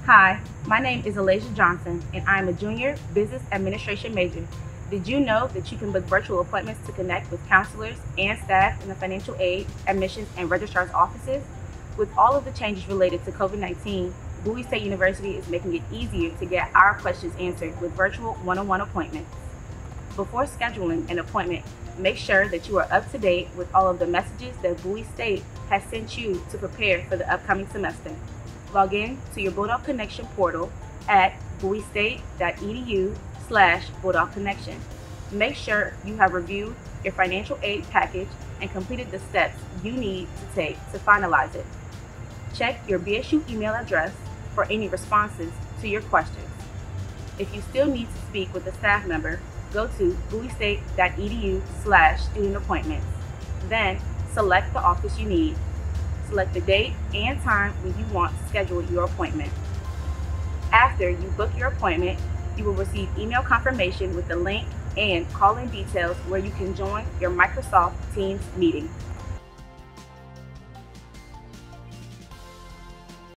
Hi, my name is Alasia Johnson, and I am a junior business administration major. Did you know that you can book virtual appointments to connect with counselors and staff in the financial aid, admissions, and registrar's offices? With all of the changes related to COVID-19, Bowie State University is making it easier to get our questions answered with virtual one-on-one appointments. Before scheduling an appointment, make sure that you are up to date with all of the messages that Bowie State has sent you to prepare for the upcoming semester. Log in to your Bulldog Connection portal at bowiestate.edu/Bulldog Connection. Make sure you have reviewed your financial aid package and completed the steps you need to take to finalize it. Check your BSU email address for any responses to your questions. If you still need to speak with a staff member, go to bowiestate.edu/student appointments. Then select the office you need. Select the date and time when you want to schedule your appointment. After you book your appointment, you will receive email confirmation with the link and call-in details where you can join your Microsoft Teams meeting.